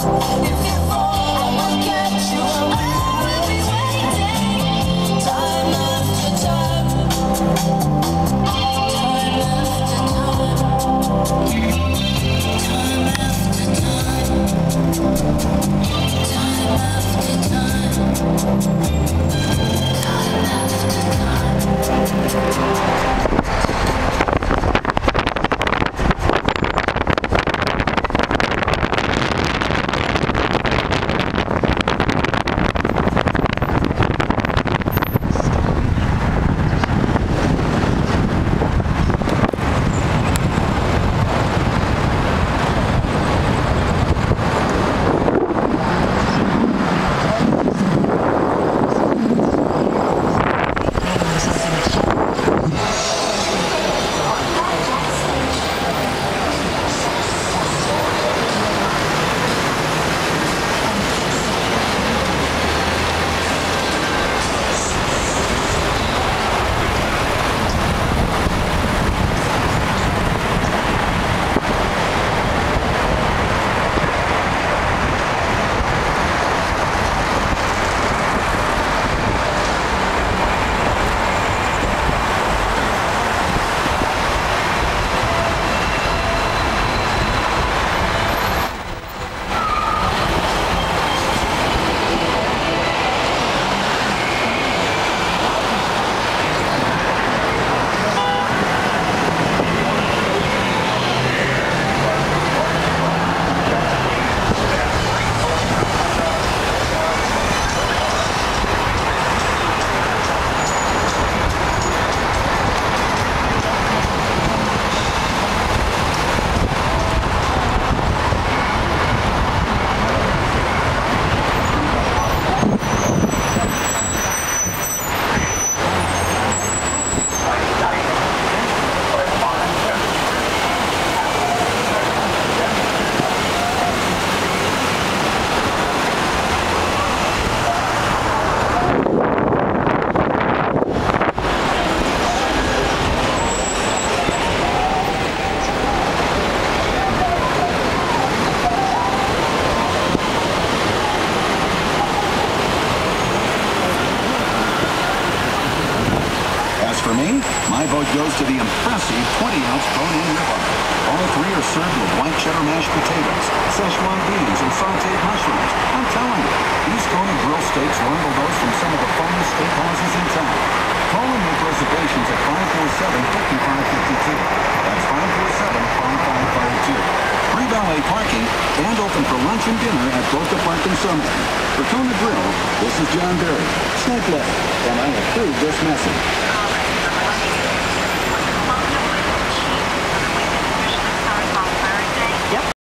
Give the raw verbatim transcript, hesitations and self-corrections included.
goes to the impressive twenty ounce bone-in ribeye. All three are served with white cheddar mashed potatoes, Szechuan beans, and sauteed mushrooms. I'm telling you, these Kona Grill steaks rival those from some of the finest steakhouses in town. Call and make reservations at five four seven, five five five two. That's five four seven, five five five two. Free valet parking and open for lunch and dinner at Boca Park and Sunburn. For Kona Grill, this is John Berry. Stay blessed, and I approve this message.